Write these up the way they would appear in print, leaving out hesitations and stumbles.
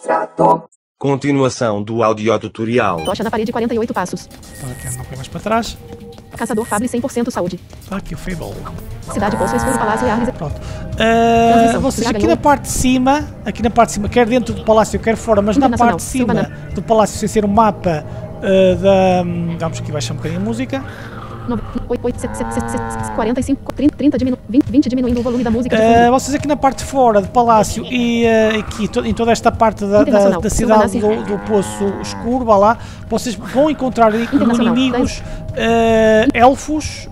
Continuação do audiotutorial. Tocha na parede 48 passos. Tá, aqui não foi mais para trás. Caçador Fable 100% saúde. Tá aqui o Fable. Cidade Poço Escuro Palácio e Árvores. Pronto. Transição. Vocês Já aqui ganhou. na parte de cima, quer dentro do palácio, quer fora, mas na Internacional. parte de cima Silvana. do palácio, sem ser um mapa vamos aqui baixar um bocadinho a música. 45, 30 20 diminuindo o volume da música de fundo. Vocês aqui na parte de fora do palácio e aqui em toda esta parte da cidade do Poço Escuro, vá lá, vocês vão encontrar inimigos elfos,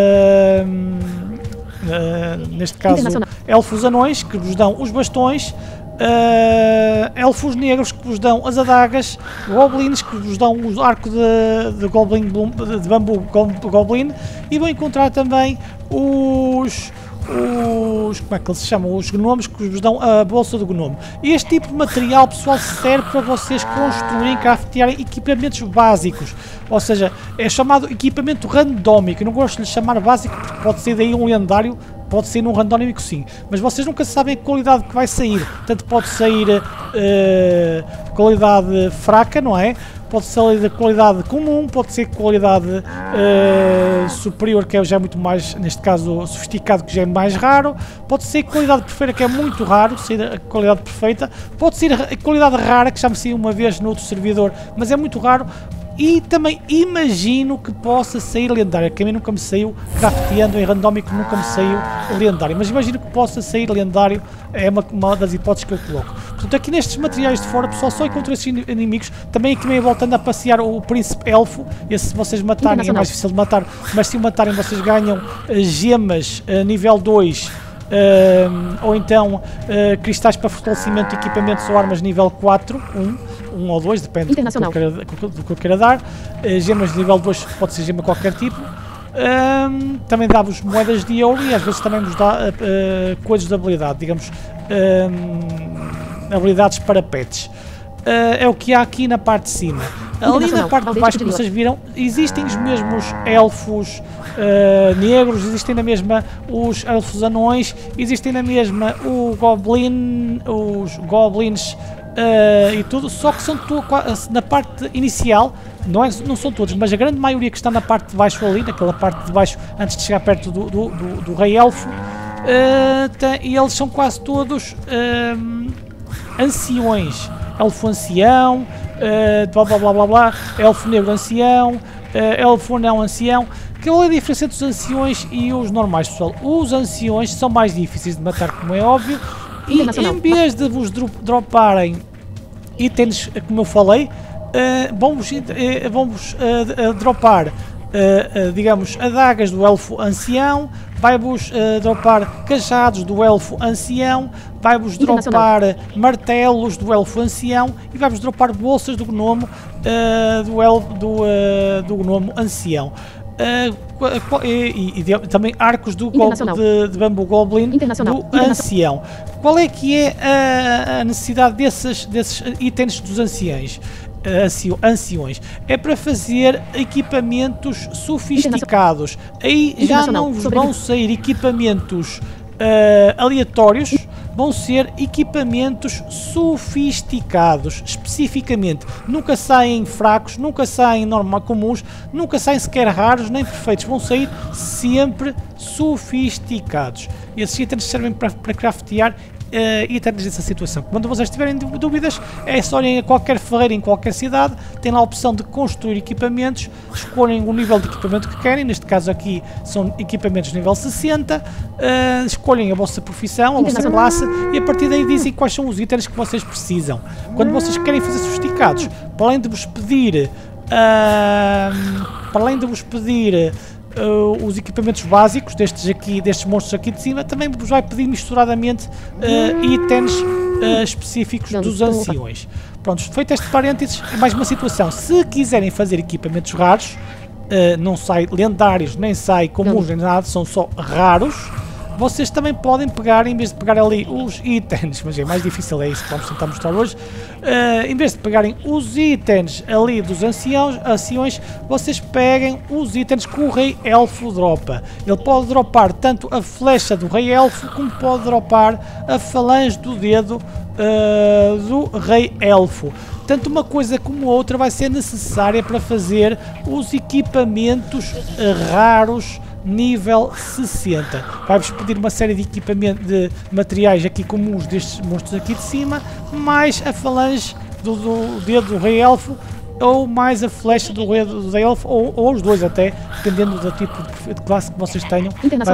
neste caso elfos anões, que vos dão os bastões, elfos negros que vos dão as adagas, goblins que vos dão o arco de bambu goblin, e vão encontrar também os como é que eles se chamam? Os gnomos que vos dão a bolsa do gnomo. E este tipo de material, pessoal, serve para vocês construírem, craftearem equipamentos básicos, ou seja, é chamado equipamento randómico. Eu não gosto de lhe chamar básico porque pode ser daí um lendário, pode ser num randómico sim, mas vocês nunca sabem a qualidade que vai sair. Portanto, pode sair qualidade fraca, não é? Pode ser de qualidade comum, pode ser qualidade superior, que já é muito mais, neste caso, sofisticado, que já é mais raro. Pode ser qualidade perfeita, que é muito raro, ser a qualidade perfeita. Pode ser a qualidade rara, que já me saiu uma vez no outro servidor, mas é muito raro. E também imagino que possa sair lendário, que a mim nunca me saiu, crafteando em randómico nunca me saiu lendário, mas imagino que possa sair lendário, é uma das hipóteses que eu coloco. Portanto, aqui nestes materiais de fora, pessoal, só encontro esses inimigos. Também aqui meio voltando a passear o príncipe elfo, esse se vocês matarem é mais difícil de matar, mas se o matarem vocês ganham gemas nível 2, ou então cristais para fortalecimento de equipamentos ou armas nível 4, 1 ou 2, depende do que eu queira dar. Gemas de nível 2 pode ser gema qualquer tipo. Também dá-vos moedas de ouro e às vezes também vos dá coisas de habilidade, digamos, habilidades para pets. É o que há aqui na parte de cima. Ali na parte de baixo que vocês viram, existem os mesmos elfos negros, existem na mesma os elfos anões, existem na mesma os goblins e tudo, só que são na parte inicial, não são todos, mas a grande maioria que está na parte de baixo ali, naquela parte de baixo, antes de chegar perto do rei elfo, e eles são quase todos anciões. Elfo ancião, blá blá blá blá blá, elfo negro ancião, elfo não ancião. Qual é a diferença entre os anciões e os normais, pessoal? Os anciões são mais difíceis de matar, como é óbvio, e em vez de vos droparem itens, como eu falei, vão-vos dropar, digamos, adagas do elfo ancião, vai-vos dropar cajados do elfo ancião, vai-vos dropar martelos do elfo ancião e vai-vos dropar bolsas do gnomo do gnomo ancião. E também arcos de bambu goblin do ancião. Qual é que é a necessidade desses itens dos anciões? É para fazer equipamentos sofisticados. Aí já não vos vão sair equipamentos aleatórios, vão ser equipamentos sofisticados, especificamente. Nunca saem fracos, nunca saem comuns, nunca saem sequer raros nem perfeitos, vão sair sempre sofisticados. Esses itens servem para craftear itens dessa situação. Quando vocês tiverem dúvidas, é só irem a qualquer ferreira em qualquer cidade, tem lá a opção de construir equipamentos, escolhem o nível de equipamento que querem, neste caso aqui são equipamentos nível 60, escolhem a vossa profissão, a vossa classe e a partir daí dizem quais são os itens que vocês precisam. Quando vocês querem fazer sofisticados, para além de vos pedir os equipamentos básicos destes monstros aqui de cima, também vos vai pedir misturadamente itens específicos dos anciões. Pronto, feito este parênteses, mais uma situação. Se quiserem fazer equipamentos raros, não sai lendários, nem sai comuns, nem nada, são só raros. vocês também podem pegar, em vez de pegar ali os itens, mas é mais difícil, é isso que vamos tentar mostrar hoje, em vez de pegarem os itens ali dos anciões, vocês peguem os itens que o Rei Elfo dropa. Ele pode dropar tanto a flecha do Rei Elfo, como pode dropar a falange do dedo do Rei Elfo. Tanto uma coisa como outra vai ser necessária para fazer os equipamentos raros nível 60. Vai-vos pedir uma série de equipamentos, de materiais aqui comuns destes monstros aqui de cima, mais a falange do dedo do Rei Elfo, ou mais a flecha do Rei do Elfo, ou os dois até, dependendo do tipo de classe que vocês tenham,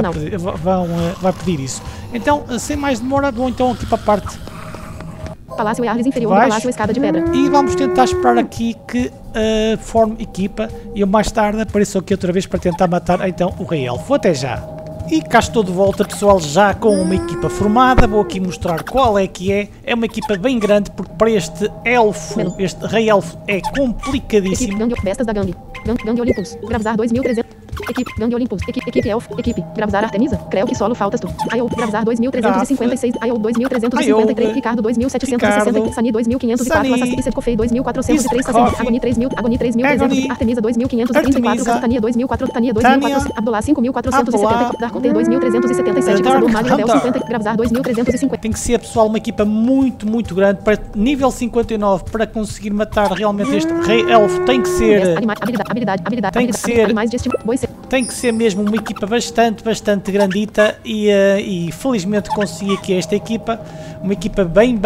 vai pedir isso. Então, sem mais demora, vou então aqui para a parte Palácio Earlis inferior do Palácio Escada de Pedra. E vamos tentar esperar aqui que forme equipa e eu mais tarde apareço aqui outra vez para tentar matar então o Rei Elfo. Até já! E cá estou de volta, pessoal, já com uma equipa formada. Vou aqui mostrar qual é que é. É uma equipa bem grande, porque para este elfo, este Rei Elfo, é complicadíssimo. Equipe Gangue Bestas da Gangue. Gangue Olympus. Gravzar 2300. Equipe Gangue Olympus. Equipe Elf. Equipe Gravzar Artemisa. Creu que solo faltas tu. Ayo Gravzar 2356. Ayo 2353. Ricardo 2760. Sani 2504. Assassin Sercofei 2403. Agoni 3000. Agoni 3300. Artemisa 2534. Catania 2400. Tania 2400. Abdullah 5470. Darkonter 2377. Caçador Magno Abel 50. Gravzar 2350. Tem que ser, pessoal, uma equipa muito grande. Para nível 59, para conseguir matar realmente este Rei Elfo, tem que ser. Habilidade. Tem que ser. Animais de Tem que ser mesmo uma equipa bastante grandita e felizmente consegui aqui esta equipa, uma equipa bem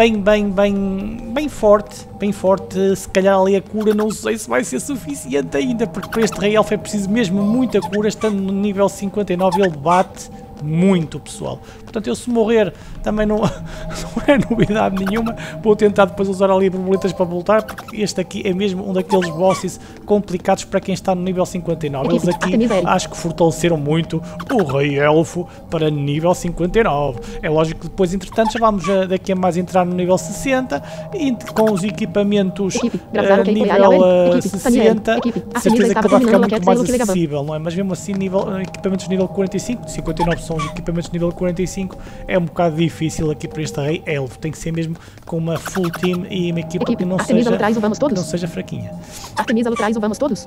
forte, se calhar ali a cura não sei se vai ser suficiente ainda, porque para este Rei Elfo é preciso mesmo muita cura, estando no nível 59 ele bate muito, pessoal. Portanto, eu se morrer também não é novidade nenhuma. Vou tentar depois usar ali borboletas para voltar, porque este aqui é mesmo um daqueles bosses complicados para quem está no nível 59. Eles aqui acho que fortaleceram muito o Rei Elfo para nível 59. É lógico que depois, entretanto, já vamos daqui a mais entrar no nível 60 e com os equipamentos nível 60, certeza que vai ficar muito mais acessível, não é? Mas mesmo assim, equipamentos nível 45, 59 são os equipamentos nível 45, é um bocado difícil aqui para este Rei Elfo. Tem que ser mesmo com uma full team e uma equipa que não seja fraquinha. Artemisa Lutrais, vamos todos?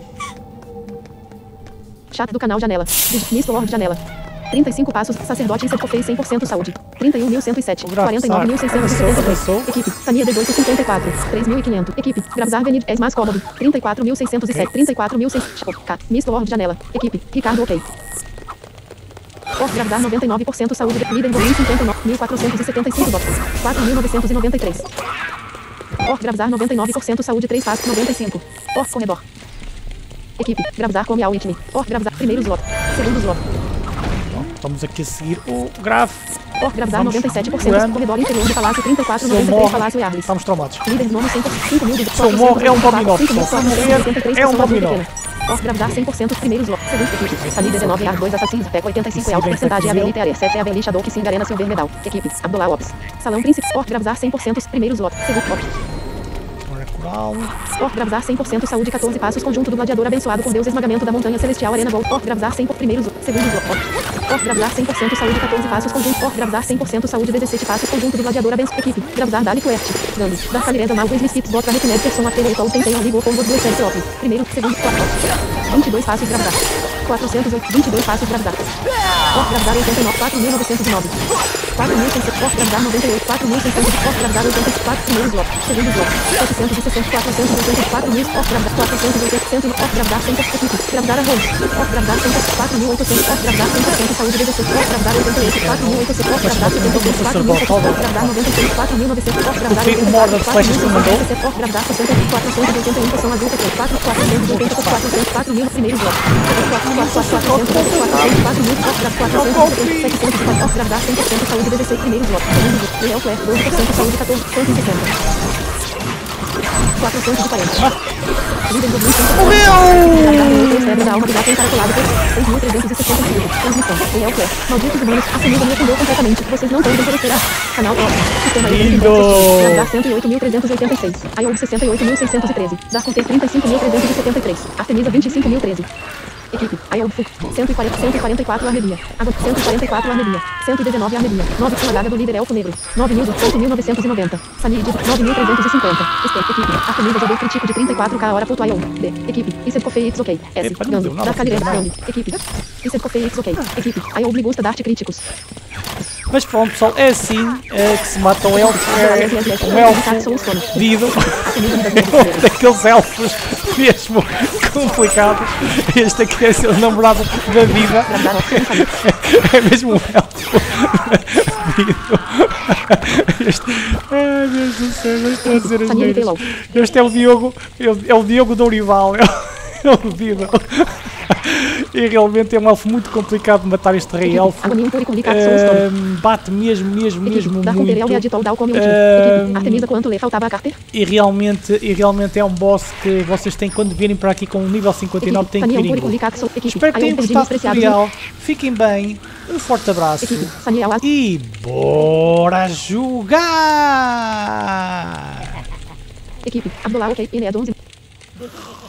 Chat do canal Janela. Misto Lord Janela. 35 passos, sacerdote e Sercofei 100% saúde. 31.107. 49.670. Equipe, Tania 1854. 3.500. Equipe, Gravzar Venid é mais cômodo. 34.607. 34.600. Misto Lord Janela. Equipe, Ricardo OK. Gravzar 99% saúde. Líder volume 59.475 votos. 4.993. Gravzar 99% saúde 3 passos 95. Corredor. Equipe, Gravzar come ao Itme. Gravzar primeiro slot. Segundo slot. Vamos aqui a seguir o Graf. Gravzar 97%. Corredor interior do Palácio 3493 Palácio Earlis. Estamos traumados. Líder nono 5.000. Se eu morro é um dominó. Se morrer é um dominó. Gravzar 100% primeiro slot. Segundo equipe. Sani 19 ar 2 assassinos. PEC 85 é alta porcentagem. Habilita área 7 é Aveli Shadow que Arena Silver Medal. Equipe. Abdullah Ops. Salão principal. Gravzar 100% primeiro slot. Segundo Ops. Gravzar 100% saúde 14 passos conjunto do gladiador abençoado por Deus esmagamento da montanha celestial arena gol. Gravzar 100% primeiro segundo slot. Gravzar 100% saúde 14 passos conjunto. Gravzar 100% saúde 17 passos conjunto do gladiador abençoado. Equipe. Gravzar Dali Quert. Gangue. Dar Salireza Mal Wesley Skip Bot Requimed Person Atelier Tom Tentei Ligo Combo do Exército. Primeiro, segundo, 22 passos Gravzar. 422 passos Gravzar. Gravzar 89 4.909. 4.600. Gravzar 98 4.600. Gravzar 84 primeiro slot. Segundo slot. 760 484.000. Gravzar 480. Gravzar 100. Equipe. Gravzar Arroz. Gravzar 104.800. Gravzar 100% saúde 16. Gravzar 88 4.800. Gravzar 76 4.700. Gravzar 96 4.900. Gravzar 84 Gravzar 481 poção adulta 4.480 404.000 primeiro slot. 4.480 Gravzar 100% saúde 16 primeiro slot. Segundo slot. Leal Claire 12% saúde 14 160. 440. Líder do Morreu! Febre da alma do gato encaracolado por 6.365. Transmissão. Leal Claire. Malditos humanos. A família me atendeu completamente. Vocês não podem oferecer a canal Top. Sistema Gravzar 108.386. Ayoub 68.613. Darkonter 35.373. Artemisa 25.013. Equipe. Ayo Fuk. 144 armeria. Água. 144 armeria. 119 armeria. 9 Fumagada do líder Elfo Negro. 9.200.990. Sanid. 9.350. Este. Equipe. Artemida Jogador crítico de 34k a hora ponto Ayo. D. Equipe. Isep Cofei X ok. S. Gang. Da Caliré. Gang. Equipe. Isep Cofei X ok. Equipe. Ayo Obligusta Dart críticos. Mas pronto, pessoal, é assim que se mata um elfo. Um elfo dido. É daqueles elfos mesmo complicados. Este aqui é seu namorado da vida. É mesmo um elfo dido. Ai, meu Deus do céu, estou a dizer as neiras. Este é o Diogo, é o Diogo Dorival. É o dido. E realmente é um elfo muito complicado de matar este rei elfo. Bate mesmo muito. E realmente é um boss que vocês têm quando virem para aqui com um nível 59 têm que vir em grupo. Espero que tenham gostado do tutorial. Fiquem bem, um forte abraço e bora jogar! Equipe, Abdullah, ok, ele é 11.